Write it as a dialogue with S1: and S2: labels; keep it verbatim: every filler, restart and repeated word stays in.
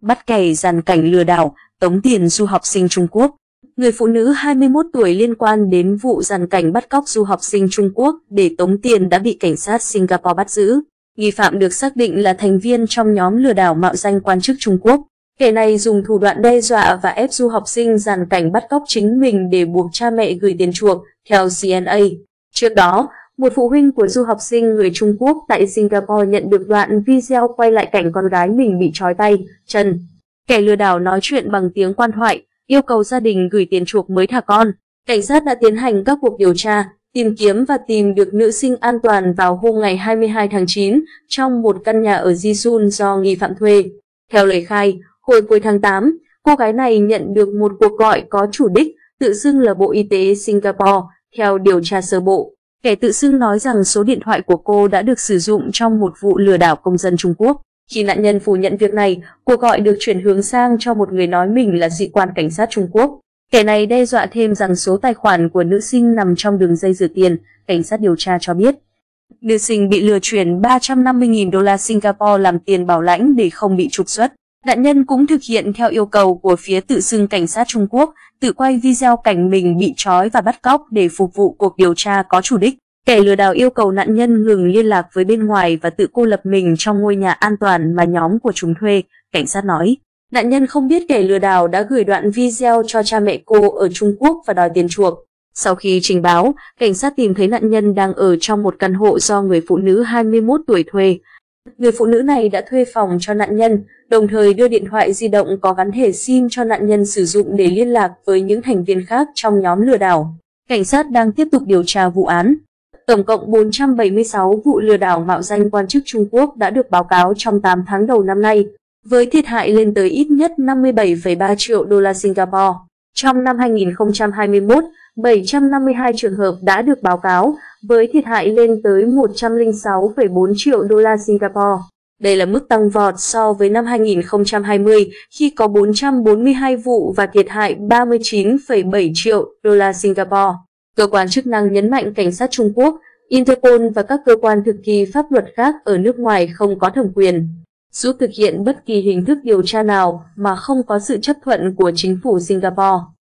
S1: bắt kẻ giàn cảnh lừa đảo, tống tiền du học sinh Trung Quốc. Người phụ nữ hai mươi mốt tuổi liên quan đến vụ giàn cảnh bắt cóc du học sinh Trung Quốc để tống tiền đã bị cảnh sát Singapore bắt giữ. Nghi phạm được xác định là thành viên trong nhóm lừa đảo mạo danh quan chức Trung Quốc. Kẻ này dùng thủ đoạn đe dọa và ép du học sinh giàn cảnh bắt cóc chính mình để buộc cha mẹ gửi tiền chuộc, theo xê en a. Trước đó, một phụ huynh của du học sinh người Trung Quốc tại Singapore nhận được đoạn video quay lại cảnh con gái mình bị trói tay, chân. Kẻ lừa đảo nói chuyện bằng tiếng quan thoại, yêu cầu gia đình gửi tiền chuộc mới thả con. Cảnh sát đã tiến hành các cuộc điều tra, tìm kiếm và tìm được nữ sinh an toàn vào hôm ngày hai mươi hai tháng chín trong một căn nhà ở Jisun do nghi phạm thuê. Theo lời khai, hồi cuối tháng tám, cô gái này nhận được một cuộc gọi có chủ đích tự xưng là Bộ Y tế Singapore. Theo điều tra sơ bộ, kẻ tự xưng nói rằng số điện thoại của cô đã được sử dụng trong một vụ lừa đảo công dân Trung Quốc. Khi nạn nhân phủ nhận việc này, cuộc gọi được chuyển hướng sang cho một người nói mình là sĩ quan cảnh sát Trung Quốc. Kẻ này đe dọa thêm rằng số tài khoản của nữ sinh nằm trong đường dây rửa tiền, cảnh sát điều tra cho biết. Nữ sinh bị lừa chuyển ba trăm năm mươi nghìn đô la Singapore làm tiền bảo lãnh để không bị trục xuất. Nạn nhân cũng thực hiện theo yêu cầu của phía tự xưng cảnh sát Trung Quốc, tự quay video cảnh mình bị trói và bắt cóc để phục vụ cuộc điều tra có chủ đích. Kẻ lừa đảo yêu cầu nạn nhân ngừng liên lạc với bên ngoài và tự cô lập mình trong ngôi nhà an toàn mà nhóm của chúng thuê, cảnh sát nói. Nạn nhân không biết kẻ lừa đảo đã gửi đoạn video cho cha mẹ cô ở Trung Quốc và đòi tiền chuộc. Sau khi trình báo, cảnh sát tìm thấy nạn nhân đang ở trong một căn hộ do người phụ nữ hai mươi mốt tuổi thuê. Người phụ nữ này đã thuê phòng cho nạn nhân, đồng thời đưa điện thoại di động có gắn thẻ SIM cho nạn nhân sử dụng để liên lạc với những thành viên khác trong nhóm lừa đảo. Cảnh sát đang tiếp tục điều tra vụ án. Tổng cộng bốn trăm bảy mươi sáu vụ lừa đảo mạo danh quan chức Trung Quốc đã được báo cáo trong tám tháng đầu năm nay, với thiệt hại lên tới ít nhất năm mươi bảy phẩy ba triệu đô la Singapore. Trong năm hai nghìn không trăm hai mươi mốt, bảy trăm năm mươi hai trường hợp đã được báo cáo, với thiệt hại lên tới một trăm lẻ sáu phẩy bốn triệu đô la Singapore. Đây là mức tăng vọt so với năm hai nghìn không trăm hai mươi, khi có bốn trăm bốn mươi hai vụ và thiệt hại ba mươi chín phẩy bảy triệu đô la Singapore. Cơ quan chức năng nhấn mạnh cảnh sát Trung Quốc, Interpol và các cơ quan thực thi pháp luật khác ở nước ngoài không có thẩm quyền giúp thực hiện bất kỳ hình thức điều tra nào mà không có sự chấp thuận của chính phủ Singapore.